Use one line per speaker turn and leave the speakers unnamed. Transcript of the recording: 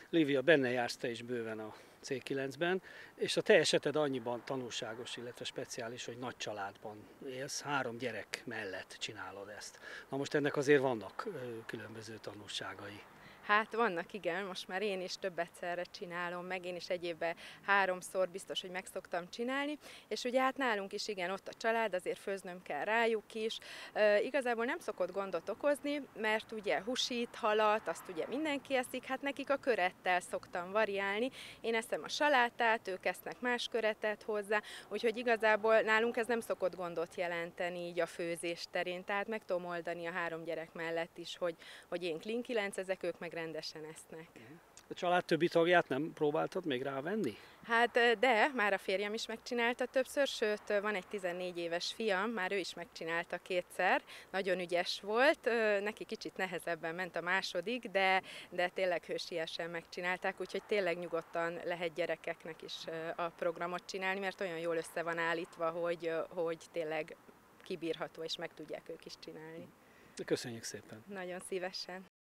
Lívia, benne jársz te is bőven a C9-ben, és a te eseted annyiban tanulságos, illetve speciális, hogy nagy családban élsz, 3 gyerek mellett csinálod ezt. Na most ennek azért vannak különböző tanulságai.
Hát vannak, igen, most már én is több egyszerre csinálom meg, én is egy évben 3-szor biztos, hogy meg szoktam csinálni, és ugye hát nálunk is igen, ott a család, azért főznöm kell rájuk is. Igazából nem szokott gondot okozni, mert ugye húsit, halat, azt ugye mindenki eszik, hát nekik a körettel szoktam variálni. Én eszem a salátát, ők esznek más köretet hozzá, úgyhogy igazából nálunk ez nem szokott gondot jelenteni így a főzés terén, tehát meg tudom oldani a 3 gyerek mellett is, hogy én clean 9 ezek, ők meg rendesen esznek.
A család többi tagját nem próbáltad még rávenni?
Hát de, már a férjem is megcsinálta többször, sőt van egy 14 éves fiam, már ő is megcsinálta 2-szer, nagyon ügyes volt, neki kicsit nehezebben ment a második, de tényleg hősiesen megcsinálták, úgyhogy tényleg nyugodtan lehet gyerekeknek is a programot csinálni, mert olyan jól össze van állítva, hogy tényleg kibírható, és meg tudják ők is csinálni.
Köszönjük szépen!
Nagyon szívesen!